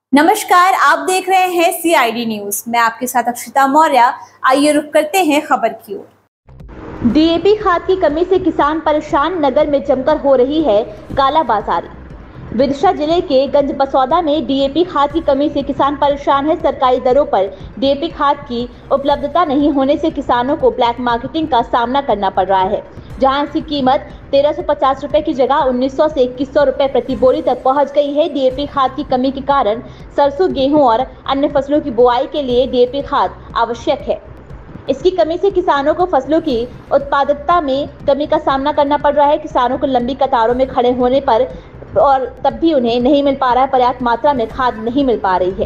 नमस्कार, आप देख रहे हैं CID न्यूज। मैं आपके साथ अक्षिता मौर्य। आइए रुक करते हैं खबर की ओर। DAP खाद की कमी से किसान परेशान, नगर में जमकर हो रही है कालाबाजारी। विदिशा जिले के गंज बसौदा में DAP खाद की कमी से किसान परेशान है। सरकारी दरों पर DAP खाद की उपलब्धता नहीं होने से किसानों को ब्लैक मार्केटिंग का सामना करना पड़ रहा है, जहां इसकी कीमत 1350 रुपए की जगह 1900 से 2100 रुपए प्रति बोरी तक पहुंच गई है। DAP खाद की कमी के कारण सरसों, गेहूं और अन्य फसलों की बुआई के लिए DAP खाद आवश्यक है। इसकी कमी से किसानों को फसलों की उत्पादकता में कमी का सामना करना पड़ रहा है। किसानों को लंबी कतारों में खड़े होने पर और तब भी उन्हें नहीं मिल पा रहा है, पर्याप्त मात्रा में खाद नहीं मिल पा रही है।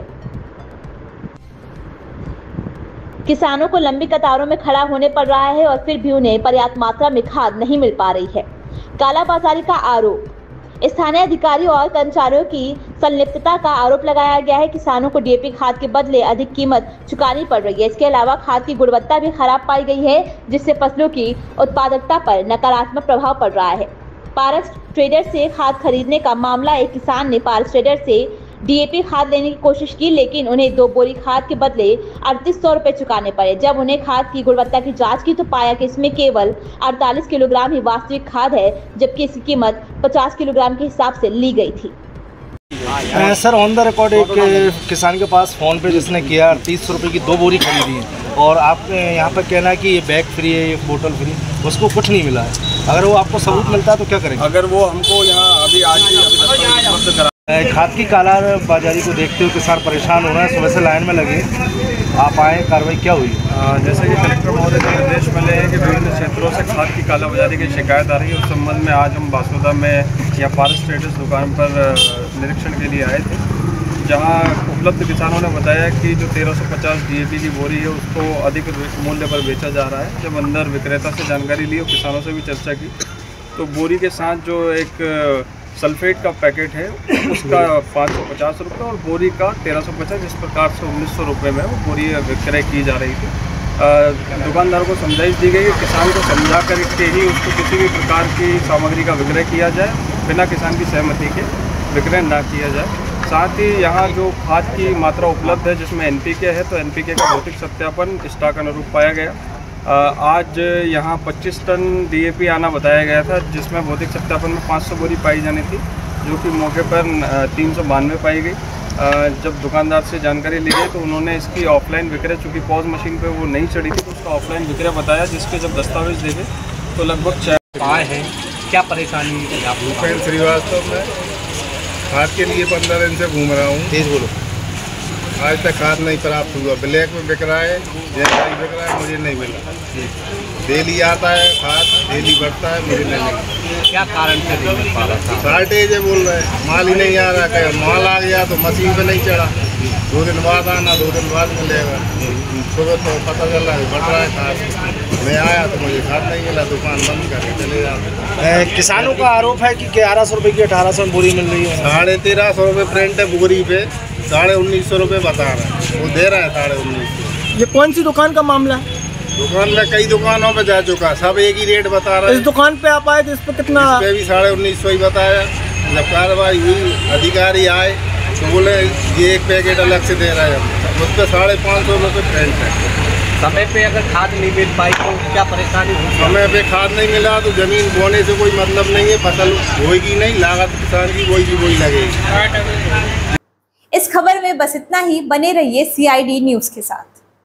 किसानों को लंबी कतारों में खड़ा होने पड़ रहा है और फिर भी उन्हें पर्याप्त मात्रा में खाद नहीं मिल पा रही है। कालाबाजारी का आरोप, स्थानीय अधिकारियों और कर्मचारियों की संलिप्तता का आरोप लगाया गया है। किसानों को DAP खाद के बदले अधिक कीमत चुकानी पड़ रही है। इसके अलावा खाद की गुणवत्ता भी खराब पाई गई है, जिससे फसलों की उत्पादकता पर नकारात्मक प्रभाव पड़ रहा है। पारस ट्रेडर से खाद खरीदने का मामला, एक किसान ने पारस ट्रेडर से DAP खाद लेने की कोशिश की, लेकिन उन्हें 2 बोरी खाद के बदले 3800 रुपए चुकाने पड़े। जब उन्हें खाद की गुणवत्ता की जांच की तो पाया कि इसमें केवल 48 किलोग्राम ही वास्तविक खाद है, जबकि इसकी कीमत 50 किलोग्राम के हिसाब से ली गई थी। सर, ऑन द रिकॉर्ड एक किसान के पास फ़ोन पे जिसने किया 3800 रुपये की 2 बोरी खरीदी है और आपने यहाँ पर कहना है कि ये बैग फ्री है, ये बोतल फ्री, उसको कुछ नहीं मिला है। अगर वो आपको सबूत मिलता है तो क्या करेंगे? अगर वो हमको यहाँ अभी खाद की काला बाजारी को देखते हुए किसान परेशान हो रहे हैं, सुबह से लाइन में लगे, आप आए, कार्रवाई क्या हुई? जैसे कि कलेक्टर महोदय के निर्देश मिले हैं कि विभिन्न क्षेत्रों से खाद की कालाबाजारी की शिकायत आ रही है। उस संबंध में आज हम बासोदा में या पारस ट्रेडर्स दुकान पर निरीक्षण के लिए आए थे, जहां उपलब्ध किसानों ने बताया कि जो 1350 DAP की बोरी है उसको अधिक मूल्य पर बेचा जा रहा है। जब अंदर विक्रेता से जानकारी ली और किसानों से भी चर्चा की तो बोरी के साथ जो एक सल्फेट का पैकेट है उसका 550 रुपये और बोरी का 1350, जिस प्रकार से 1900 रुपये में वो बोरी विक्रय की जा रही थी। दुकानदारों को समझाइश दी गई कि किसान को समझा करके ही उसको किसी भी प्रकार की सामग्री का विक्रय किया जाए, बिना किसान की सहमति के विक्रय ना किया जाए। साथ ही यहाँ जो खाद की मात्रा उपलब्ध है जिसमें NPK है, तो NPK का भौतिक सत्यापन स्टॉक अनुरूप पाया गया। आज यहाँ 25 टन DAP आना बताया गया था, जिसमें भौतिक सत्यापन में 500 बोरी पाई जानी थी, जो कि मौके पर 392 पाई गई। जब दुकानदार से जानकारी ली गई तो उन्होंने इसकी ऑफलाइन विक्रय, चूँकि पॉज मशीन पे वो नहीं चढ़ी थी, तो उसका ऑफलाइन विक्रय बताया, जिसके जब दस्तावेज देखे तो लगभग 4 आए हैं। क्या परेशानी है आप? भूपेंद्र श्रीवास्तव, मैं खाद के लिए 15 दिन से घूम रहा हूँ। तेज बोलो। आज तक खाद नहीं प्राप्त हुआ। ब्लैक में बिक रहा है, जैसा ही बिक रहा है, मुझे नहीं मिला। डेली आता है खाद, डेली बढ़ता है, मुझे नहीं मिला। क्या कारण से नहीं मिल पा रहा था? शार्टेज है बोल रहे हैं, माल ही नहीं आ रहा। कहीं माल आ गया तो मशीन पे नहीं चढ़ा, 2 दिन बाद आना, 2 दिन बाद मिलेगा। सुबह तो पता चल रहा है बढ़ रहा है खाद। मैं आया तो मुझे खाद नहीं मिला, दुकान बंद करके चले जाते। किसानों का आरोप है कि 1100 रुपये की 1800 बोरी मिल रही है। 1350 रुपये प्रिंट है बोरी पे, 1950 रुपये बता रहा है, वो दे रहा है 1950। ये कौन सी दुकान का मामला है? दुकान में कई दुकानों पे जा चुका, सब एक ही रेट बता रहा है। इस दुकान पे आप आए तो इस पे कितना? इस पे भी 1950 ही बताया। जब कार्रवाई हुई, अधिकारी आए तो बोले ये एक पैकेट अलग से दे रहा है, उस पर 550 रुपये प्रिंट है। समय पे अगर खाद नहीं मिल पाई तो क्या परेशानी होगी? समय पे खाद नहीं मिला तो जमीन बोने से कोई मतलब नहीं है, फसल होगी नहीं, लागत किसान की वही लगेगी। इस खबर में बस इतना ही। बने रहिए CID न्यूज के साथ।